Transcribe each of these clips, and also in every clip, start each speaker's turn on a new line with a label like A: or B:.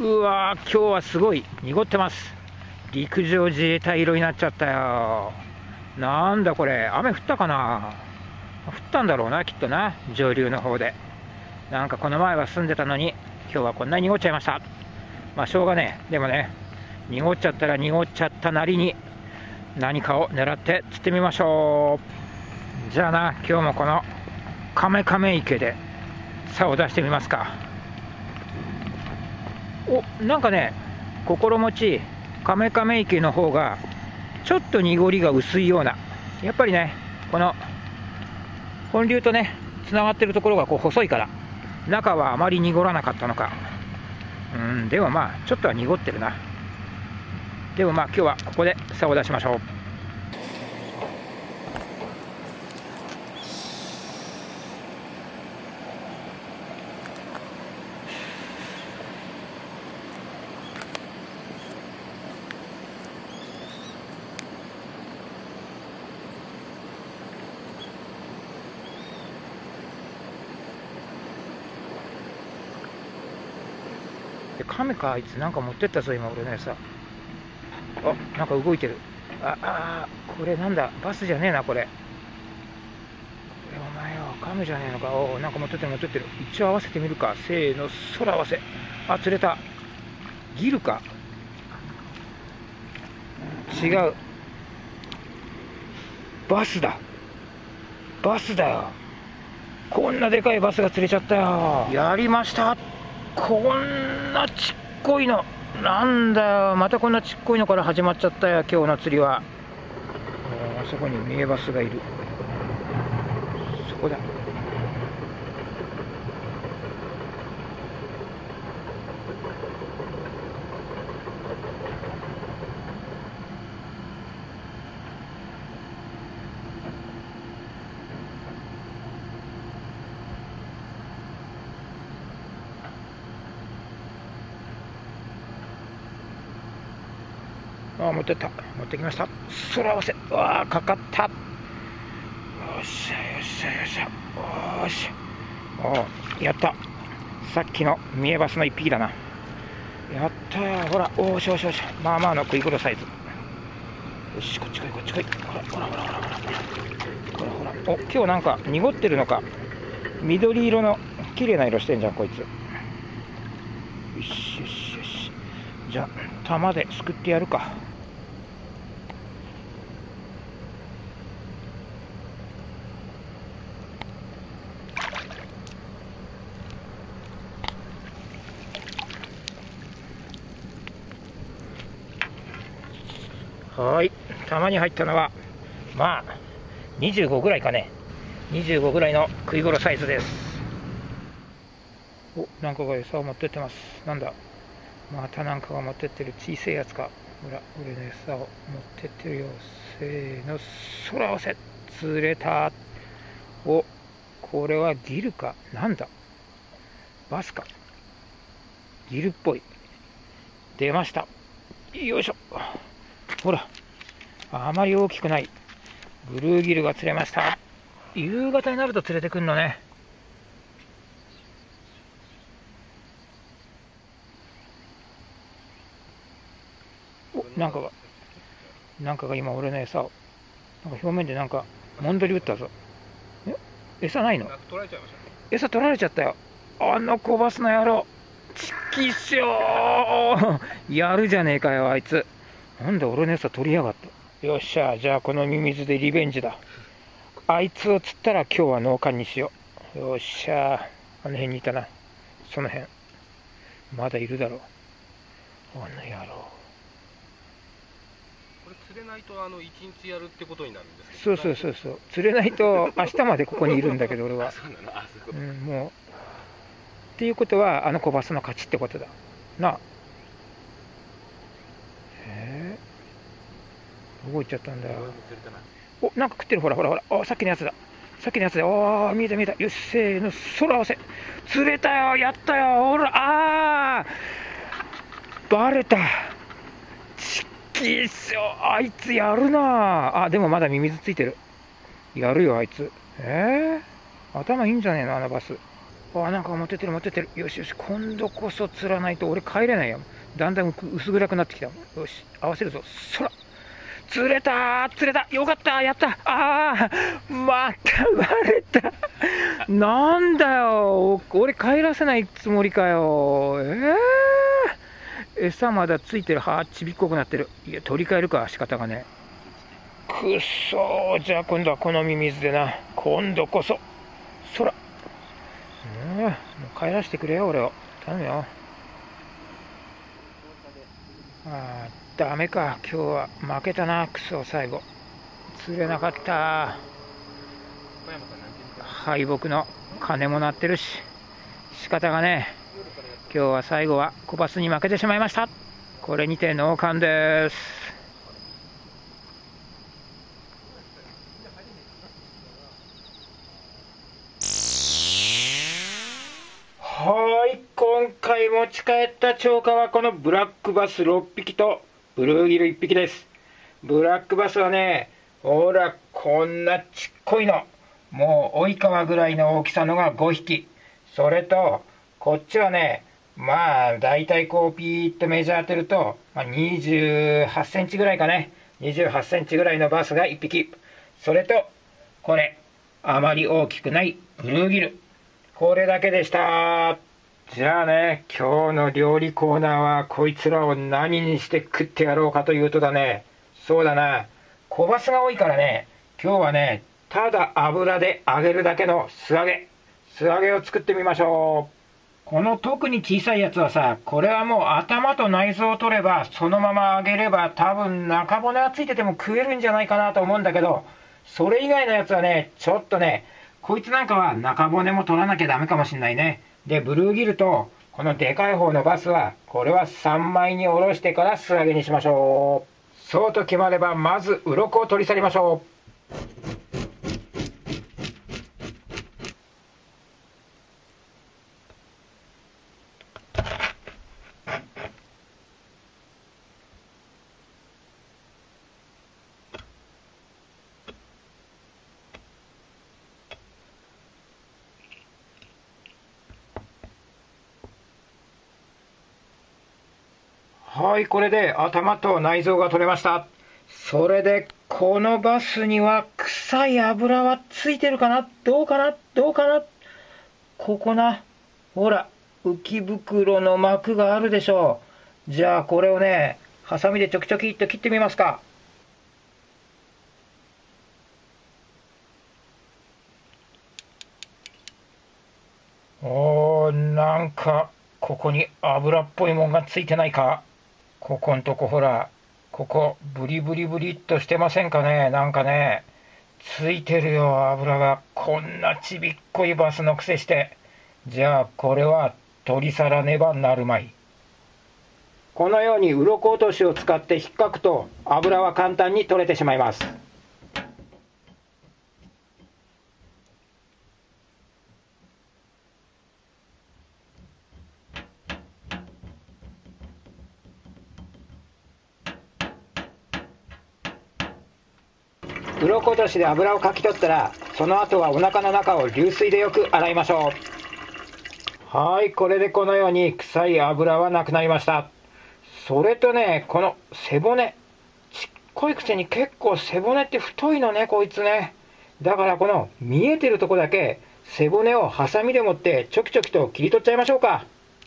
A: うわー、今日はすごい濁ってます。陸上自衛隊色になっちゃったよ。なんだこれ、雨降ったかな。降ったんだろうな、きっとな、上流の方で。なんかこの前は住んでたのに、今日はこんなに濁っちゃいました。まあしょうがねえ。でもね、濁っちゃったら濁っちゃったなりに何かを狙って釣ってみましょう。じゃあな、今日もこのカメカメ池で竿を出してみますか。お、なんかね、心持ちカメカメ池の方がちょっと濁りが薄いような。やっぱりね、この本流とねつながってるところがこう細いから中はあまり濁らなかったのか。でもまあちょっとは濁ってるな。でもまあ今日はここで竿を出しましょう。カメか、あいつなんか持ってったぞ今俺ねさ。あ、なんか動いてる。これなんだ、バスじゃねえなこれ。お前よ、カメじゃねえのか。なんか持ってってる持ってってる。一応合わせてみるか。せーの、空合わせ。あ、釣れた。ギルか。違う。バスだ。バスだよ。こんなでかいバスが釣れちゃったよ。やりました。こんなちっこいの。なんだよ、またこんなちっこいのから始まっちゃったよ、今日の釣りは。あそこに名バスがいる。そこだ。持ってった。持ってきました。空合わせ。かかった。よっしゃよっしゃよっしゃ。よし。やった。さっきの三重バスの一匹だな。やったよ。ほら、おしよしよし。まあまあの食い頃サイズ。よし、こっち来いこっち来い。ほらほらほらほらほらほらほら。今日なんか濁ってるのか。緑色の綺麗な色してんじゃんこいつ。よしよしよし。じゃあ玉ですくってやるか。はい、玉に入ったのはまあ25ぐらいかね。25ぐらいの食い頃サイズです。なんかが餌を持ってってます。なんだ、またなんかが持ってってる。小さいやつか。ほら、俺の餌を持ってってるよ。せーの、空合わせ。釣れた。これはギルか。なんだ、バスか。ギルっぽい。出ました。よいしょ。ほら、あまり大きくないブルーギルが釣れました。夕方になると連れてくんのね。なんかが今俺の餌をなんか表面でなんかもんどり打ったぞ。餌ないの？餌取られちゃったよ。あの小バスの野郎。ちきしょー。やるじゃねえかよあいつ。なんで俺の餌取りやがった。よっしゃ、じゃあこのミミズでリベンジだ。あいつを釣ったら今日は農家にしよう。よっしゃ、あの辺にいたな。その辺まだいるだろう、あの野郎。
B: これ釣れないと1日やるってことになるんですけど。
A: そう釣れないと明日までここにいるんだけど俺は。もうっていうことはあの小バスの勝ちってことだなあ。どこ行っちゃったんだよ。なんか食ってる。ほらほらほら。さっきのやつだ。見えた見えた。よし、せーの、空合わせ。釣れたよ。やったよ。ほら、バレた。ちっきいっすよ。あいつやるな。でもまだミミズついてる。やるよあいつ。頭いいんじゃねえのあのバス。 あ、なんか持ってってる持ってってる。よしよし、今度こそ釣らないと俺帰れないよ。だんだん薄暗くなってきた。よし、合わせるぞ。そら、釣れた釣れた、よかった、やった。ああ、また割れた。なんだよ、俺帰らせないつもりかよ。餌まだついてる。ちびっこくなってる。いや、取り替えるか、仕方がね。くっそー、じゃあ今度はこのミミズでな。今度こそ。そら、もう帰らせてくれよ、俺を。頼むよ。ダメか、今日は負けたな、クソ、最後。釣れなかった。敗北の鐘も鳴ってるし、仕方がねえ。今日は最後はコバスに負けてしまいました。これにて納棺です。はい、今回持ち帰った釣果はこのブラックバス6匹とブルーギル1匹です。ブラックバスはね、ほらこんなちっこいの、もう追い川ぐらいの大きさのが5匹。それとこっちはね、まあだいたいこうピーッとメジャー当てると、28センチぐらいかね。28センチぐらいのバスが1匹。それとこれ、あまり大きくないブルーギル、これだけでした。じゃあね、今日の料理コーナーはこいつらを何にして食ってやろうかというとだね、そうだな、小バスが多いからね、今日はね、ただ油で揚げるだけの素揚げを作ってみましょう。この特に小さいやつはさ、これはもう頭と内臓を取ればそのまま揚げれば多分中骨がついてても食えるんじゃないかなと思うんだけど、それ以外のやつはね、ちょっとね、こいつなんかは中骨も取らなきゃダメかもしんないね。で、ブルーギルとこのでかい方のバスは、これは3枚におろしてから素揚げにしましょう。そうと決まればまず鱗を取り去りましょう。はい、これで頭と内臓が取れました。それでこのバスには臭い油はついてるかな、どうかな、ここな、ほら浮き袋の膜があるでしょう。じゃあこれをね、ハサミでちょきちょきっと切ってみますか。なんかここに油っぽいもんがついてないか。ここんとこほら、ここブリブリブリっとしてませんかね。なんかね、ついてるよ、油が。こんなちびっこいバスのくせして。じゃあこれは取り去らねばなるまい。このように鱗落としを使って引っかくと油は簡単に取れてしまいます。鱗落としで油をかき取ったら、その後はお腹の中を流水でよく洗いましょう。はい、これでこのように臭い油はなくなりました。それとね、この背骨、ちっこいくせに結構背骨って太いのね、こいつね。だからこの見えてるとこだけ背骨をハサミでもってちょきちょきと切り取っちゃいましょうか。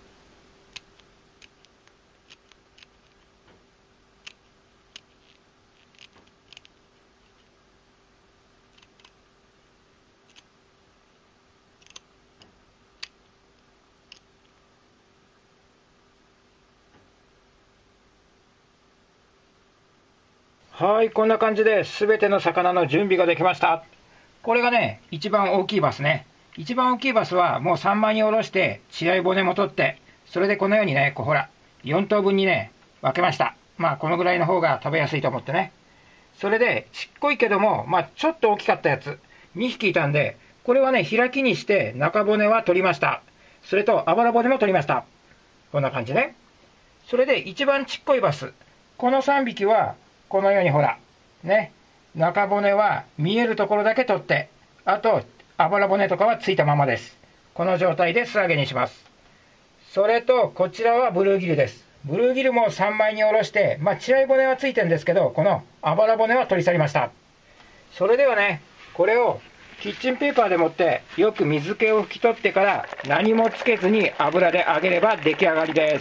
A: はい、こんな感じで全ての魚の準備ができました。これがね、一番大きいバスね。一番大きいバスはもう3枚におろして血合い骨も取って、それでこのようにね、ほら4等分にね分けました。まあこのぐらいの方が食べやすいと思ってね。それでちっこいけども、ちょっと大きかったやつ2匹いたんで、これはね開きにして中骨は取りました。それとあばら骨も取りました。こんな感じね。それで一番ちっこいバス、この3匹はこのようにほらね、中骨は見えるところだけ取って、あとあばら骨とかはついたままです。 この状態で素揚げにします。それとこちらはブルーギルです。ブルーギルも3枚におろして、血合い骨はついてるんですけど、このあばら骨は取り去りました。それではね、これをキッチンペーパーでもってよく水気を拭き取ってから何もつけずに油で揚げれば出来上がりです。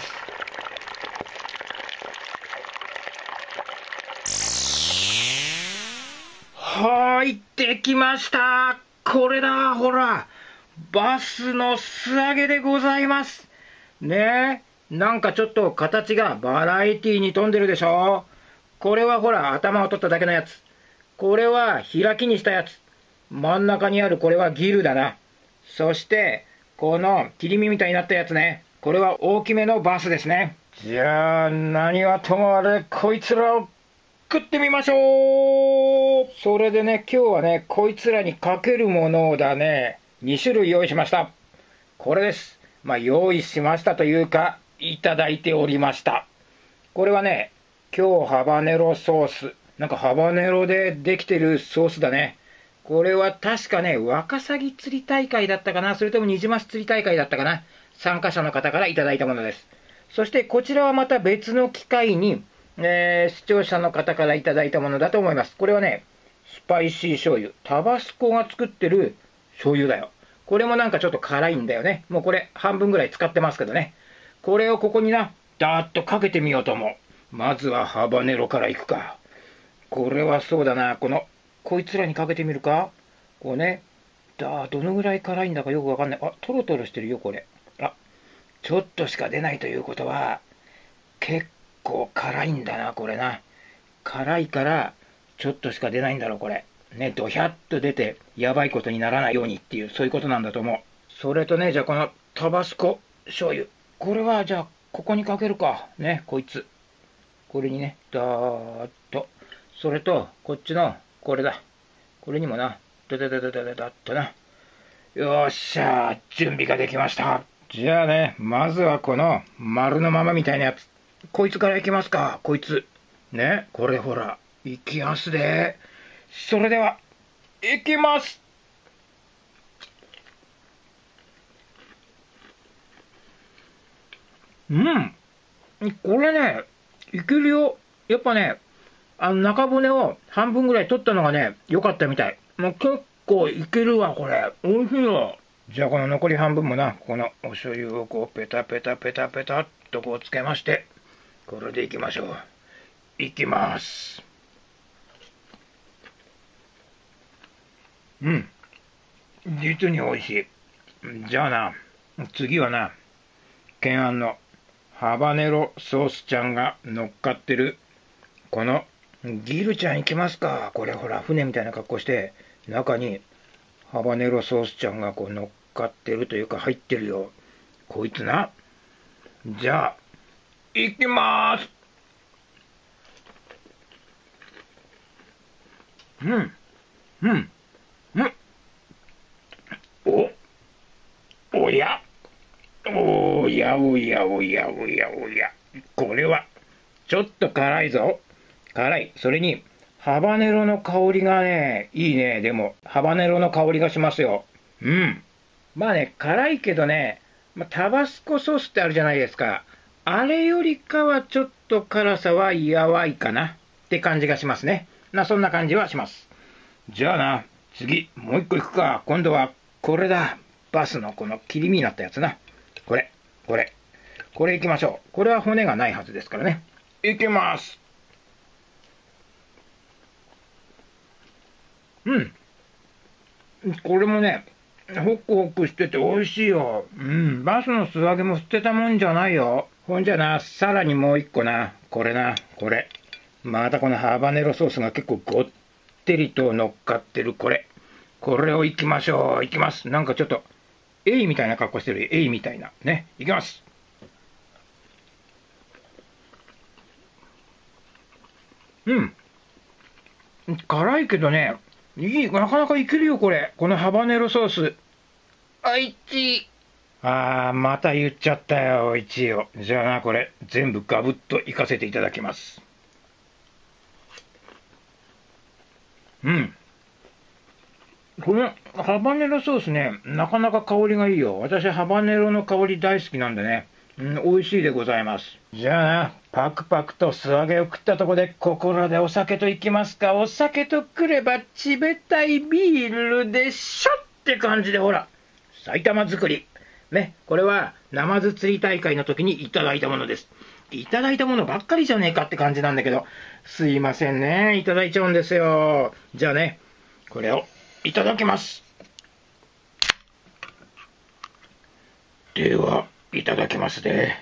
A: はい、できました。これだ、ほら、バスの素揚げでございます。ねえ、なんかちょっと形がバラエティに富んでるでしょ。これはほら、頭を取っただけのやつ。これは開きにしたやつ。真ん中にあるこれはギルだな。そして、この切り身みたいになったやつね。これは大きめのバスですね。じゃあ、何はともあれ、こいつらを食ってみましょう。それでね、今日はね、こいつらにかけるものをだね、2種類用意しました。これです。用意しましたというか、いただいておりました。これはね、今日ハバネロソース。なんかハバネロでできてるソースだね。これは確かね、ワカサギ釣り大会だったかな、それともニジマス釣り大会だったかな。参加者の方からいただいたものです。そしてこちらはまた別の機会に、視聴者の方からいただいたものだと思います。これはね、スパイシー醤油。タバスコが作ってる醤油だよ。これもなんかちょっと辛いんだよね。もうこれ半分ぐらい使ってますけどね。これをここにダーッとかけてみようと思う。まずはハバネロからいくか。これはそうだな。こいつらにかけてみるか。こうね。どのぐらい辛いんだかよくわかんない。トロトロしてるよ、これ。ちょっとしか出ないということは、結構辛いんだな、これな。辛いから、ちょっとしか出ないんだろう、これ。ね、ドヒャッと出て、やばいことにならないようにっていう、そういうことなんだと思う。それとね、じゃあこのタバスコ醤油。これは、じゃあ、ここにかけるか。ね、こいつ。これにね、ダーッと。それと、こっちの、これだ。これにもな、ダダダダダダダッとな。よっしゃ、準備ができました。じゃあね、まずはこの丸のままみたいなやつ。こいつからいきますか、こいつ。ね、これほら、いきますで。それでは、いきます。これね、いけるよ。やっぱね、中骨を半分ぐらい取ったのがね、良かったみたい。もう結構いけるわ、これ。美味しいよ。じゃあこの残り半分もな、このお醤油をこうペタペタペタペタっとこうつけまして、これでいきましょう。いきます。実に美味しい。じゃあな、次はな、懸案のハバネロソースちゃんが乗っかってる、このギルちゃんいきますか。これほら、船みたいな格好して、中にハバネロソースちゃんがこう乗っかってるというか入ってるよ。こいつな。じゃあ、いきまーす。おやおやおやおやおやおや。これは、ちょっと辛いぞ。辛い。それに、ハバネロの香りがね、いいね。でも、ハバネロの香りがしますよ。辛いけどね、タバスコソースってあるじゃないですか。あれよりかはちょっと辛さは弱いかなって感じがしますね。そんな感じはします。じゃあな、次、もう一個いくか。今度は、これだ。バスのこの切り身になったやつな。これいきましょう。これは骨がないはずですからね。いきます。これもね、ホクホクしてて美味しいよ。バスの素揚げも捨てたもんじゃないよ。ほんじゃな、さらにもう一個な。これ。またこのハバネロソースが結構ごってりと乗っかってるこれ。これをいきましょう。いきます。なんかちょっと、エイみたいな格好してる。エイみたいな。ね。いきます。辛いけどね、なかなかいけるよ、これ。このハバネロソース。1位。また言っちゃったよ、1位を。じゃあな、これ、全部ガブッといかせていただきます。 このハバネロソースね、なかなか香りがいいよ。私、ハバネロの香り大好きなんでね。美味しいでございます。じゃあな、パクパクと素揚げを食ったとこで、ここらでお酒といきますか。お酒とくれば、冷たいビールでしょって感じで、ほら、埼玉作り。ね、これは、ナマズ釣り大会の時にいただいたものです。いただいたものばっかりじゃねえかって感じなんだけど、すいませんね、いただいちゃうんですよ。じゃあね、これをいただきます。では、いただきますね。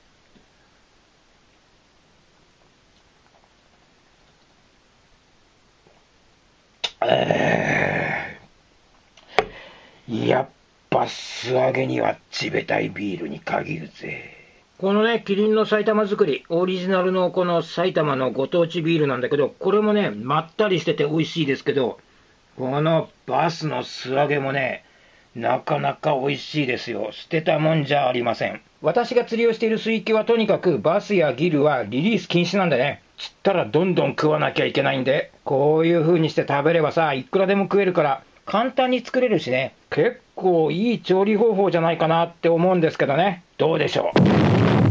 A: やっぱ素揚げには冷たいビールに限るぜ。このね、キリンの埼玉作り、オリジナルのこの埼玉のご当地ビールなんだけど、これもね、まったりしてて美味しいですけど、このバスの素揚げもね、なかなか美味しいですよ。捨てたもんじゃありません。私が釣りをしている水域はとにかくバスやギルはリリース禁止なんでね。釣ったらどんどん食わなきゃいけないんで、こういう風にして食べればさ、いくらでも食えるから簡単に作れるしね。結構いい調理方法じゃないかなって思うんですけどね。どうでしょう。